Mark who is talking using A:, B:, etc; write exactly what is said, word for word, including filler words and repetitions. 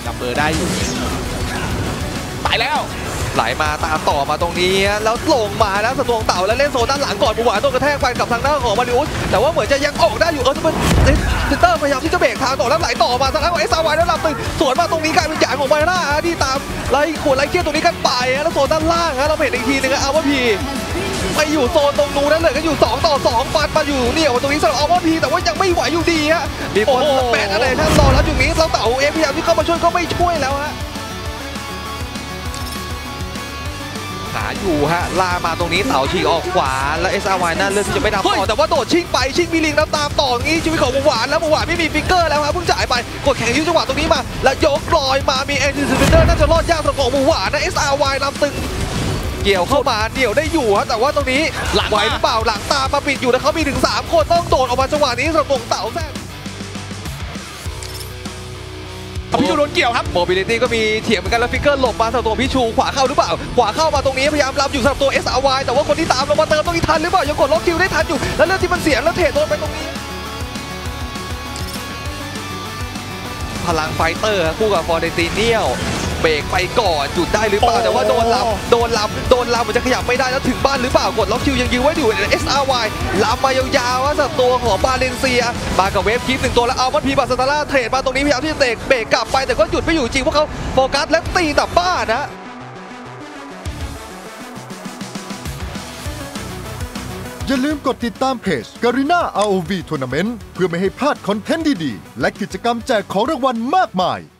A: จับเบอร์ได้อยู่ไปแล้ว
B: ไหลมาตามต่อมาตรงนี้แล้วลงมาแล้วสตวงเต่าแล้วเล่นโซนด้านหลังก่อนบุหวานโดนกระแทกไปกับทางด้านของมาริอุสแต่ว่าเหมือนจะยังออกได้อยู่เออจะเป็นซิสเตอร์พยายามที่จะเบรกทางต่อแล้วไหลต่อมาทางด้านของเอสอาร์วายแล้วลำตึงสวนมาตรงนี้กลายเป็นหยางของไมล่าที่ตามไล่ขวดไล่เกี้ยตรงนี้กันไปแล้วโซนด้านล่างเราเห็นอีกทีนึงอาร์วาพีไปอยู่โซนตรงนู้นนั่นเลยก็อยู่สองต่อสองฟันมาอยู่เนี่ยตรงนี้สำหรับอาร์วาพีแต่ว่ายังไม่ไหวอยู่ดีฮะมีคนแปดอะไรท่านรอแล้วอยู่นี้แล้วเต่าเอฟพยายามที่เข้ามาช่วยก็ไม่ช่วยแล้วฮะหาอยู่ฮะลามาตรงนี้เต่าฉีกออกขวาแล้วเอสอาร์วายน่าเลือกที่จะไม่นำต่อแต่ว่าโดดชิงไปชิงมีลิงแล้วตามต่องี้ชีวิตของบุหวานแล้วบุหวานไม่มีฟิกเกอร์แล้วครับเพิ่งจ่ายไปกดแข่งยื้อจังหวะตรงนี้มาแล้วยกลอยมามีแอนติซิเปเตอร์น่าจะรอดยากสำหรับของบุหวานนะเอสอาร์วายนำตึงเกี่ยวเข้ามาเดี่ยวได้อยู่ฮะแต่ว่าตรงนี้ไหวหรือเปล่าหลังตามมาปิดอยู่แล้วเขามีถึงสามคนต้องโดดออกมาจังหวะนี้สำหรับของเต่าแท้
A: พี่ชูโดนเกี่ยวครับ
B: โมบิลิตี้ก็มีเถียงเหมือนกันแล้วฟิกเกอร์หลบมาสำหรับตัวพี่ชูขวาเข้าหรือเปล่าขวาเข้ามาตรงนี้พยายามรับอยู่สำหรับตัว เอส อาร์ วาย แต่ว่าคนที่ตามลงมาเติมตรงนี้ทันหรือเปล่ายังกดล็อกคิวได้ทันอยู่แล้วเรื่องที่มันเสียแล้วเทรดโดนไปตรงนี้พลังไฟเตอร์คู่กับฟอร์เรนติเนียลเบรกไปก่อนหยุดได้หรือเปล่าแต่ว่าโดนลำโดนลำโดนลำมันจะขยับไม่ได้แล้วถึงบ้านหรือเปล่ากดล็อกคิวยังยื้อไว้อยู่ เอส อาร์ วาย ลำมายาวๆว่าสับตัวของบาเลนเซียมากับเวฟคิปหนึ่งตัวแล้วเอามันพีบาสตาร่าเทรดมาตรงนี้พยายามที่จะเตะเบรกกลับไปแต่ก็หยุดไม่อยู่จริงเพราะเขาโฟกัสและตีตับบ้านนะ
C: อย่าลืมกดติดตามเพจ Garena อาร์ โอ วี Tournament เพื่อไม่ให้พลาดคอนเทนต์ดีๆและกิจกรรมแจกของรางวัลมากมาย